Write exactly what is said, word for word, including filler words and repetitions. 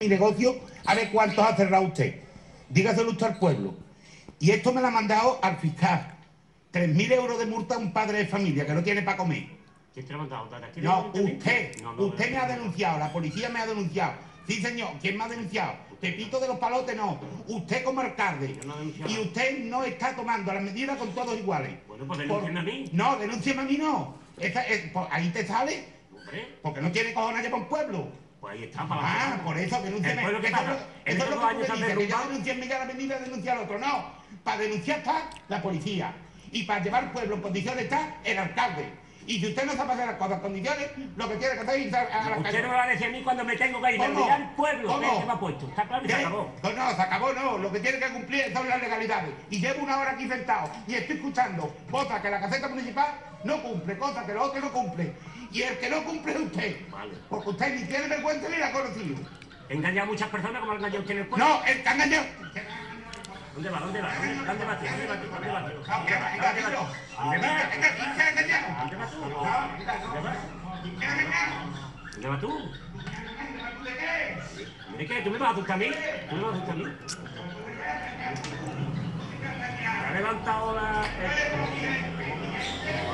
mi negocio, a ver cuántos ha cerrado usted. Dígaselo usted al pueblo. Y esto me lo ha mandado al fiscal. tres mil euros de multa a un padre de familia que no tiene para comer. ¿Quién te lo ha mandado? No, usted. No, no, usted no, me ha no, denunciado, la policía me ha denunciado. Sí, señor. ¿Quién me ha denunciado? Pepito de los Palotes no. Usted como alcalde. Yo no he denunciado. Y usted no está tomando las medidas con todos iguales. Bueno, pues denúnciame a mí. No, denúnciame a mí no. Esta, es, pues, ahí te sale. Hombre, Porque no tiene cojones allá para un pueblo. pues ahí está, para Ah, la por eso denúnciame. ¿El pueblo qué Eso es pasa? lo- ¿En eso es estos lo dos que tú años me se han dices, que yo derrumbado? denuncie en Miguel Avenida, denunciar al otro. No, para denunciar está la policía. Y para llevar al pueblo en condiciones está el alcalde. Y si usted no sabe hacer las cosas en condiciones, lo que tiene que hacer es ir a, a la Usted calle. no me va a decir a mí cuando me tengo que ir. Me ¿Cómo? voy al pueblo. ¿Cómo? ¿Qué se me ha puesto? Está claro y se ¿Qué? acabó. Pues no, se acabó no. Lo que tiene que cumplir son las legalidades. Y llevo una hora aquí sentado y estoy escuchando cosas que la caseta municipal no cumple, cosas que los otros no cumplen. Y el que no cumple es usted. Vale. Porque usted ni tiene vergüenza ni la ha conocido. He engañado a muchas personas como ha engañado usted en el pueblo. No, el que ha engañado. ¿Dónde va? ¿Dónde va? ¿Dónde, dónde va? tío? ¿Dónde va? tío? ¿Dónde va? tío? Venga, ¿Dónde va? venga, ¿Dónde va? dilo. ¿Dónde va? Venga, ¿quién te ha engañado? ¿Dónde vas tú? No, venga, no. ¿Dónde vas? ¿Quién te ha engañado? ¿Dónde vas tú? ¿De qué? ¿De qué? ¿Tú me vas a asustar a mí? ¿Tú me vas a asustar a mí? Ha levantado la...